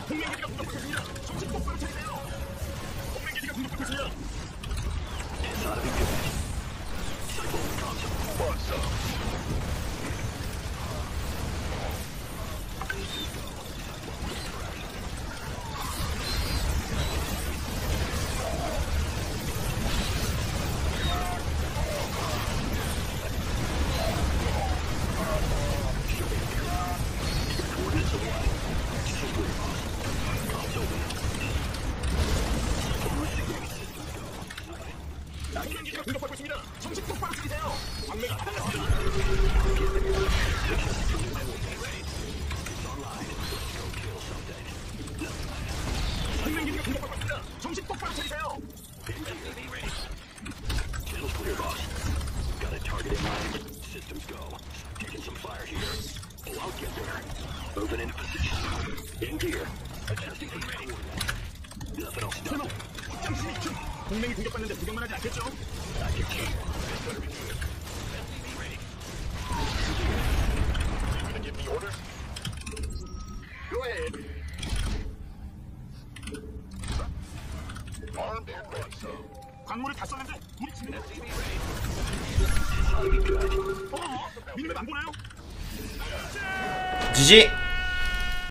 공격받고 있습니다. 정신 똑바로 차리세요. 광맥이 바닥났습니다. 동맹기지가 공격받고 있습니다. 정신 똑바로 차리세요. Got a target in mind. Systems go. Taking some fire here. Oh, I'll get there. Moving into position. In gear. Adjusting for ready. Nothing else done. 확장신이 중. 동맹이 공격받는데 구경만 하지 않겠죠? Not your key. Better be good. Be ready. You gonna give me orders? Go ahead. Armed and ready. 광물을 다 썼는데 우리 지금 민맵 안 보나요? 지지.